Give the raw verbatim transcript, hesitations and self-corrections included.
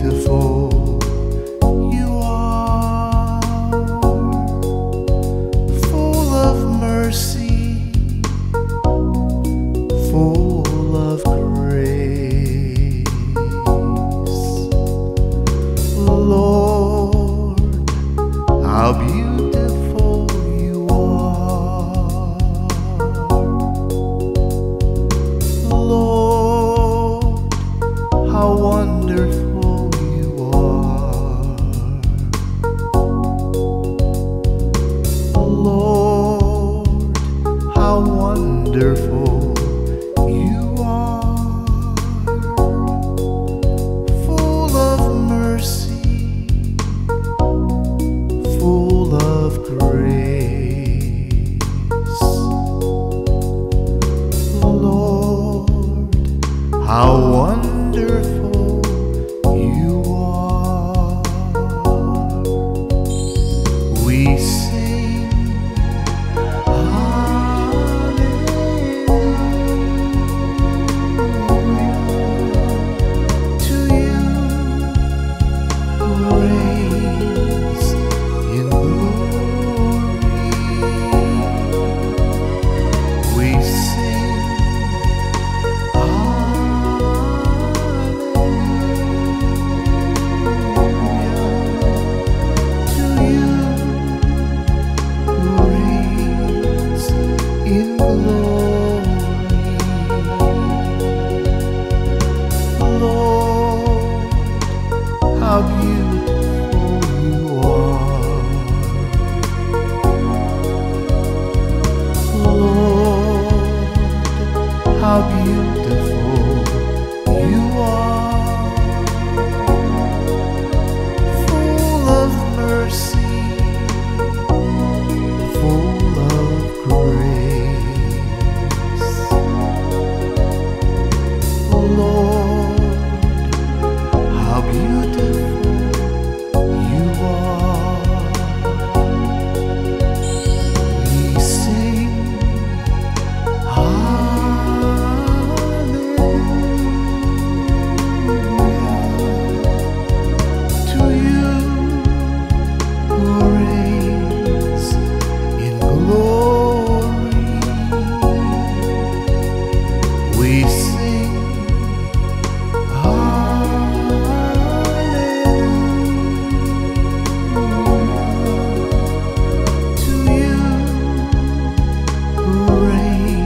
beautiful you are, full of mercy, full of grace. Lord, how beautiful you are. Lord, how wonderful you are. Lord, how wonderful you are. Full of mercy, full of grace. Lord, how wonderful you are. We sing hallelujah to you who reigns in glory. We sing how beautiful you are. Lord, how beautiful you are. Full of mercy, full of grace. Lord, how beautiful you are. We sing hallelujah to you who reigns in glory. We sing hallelujah to you who reigns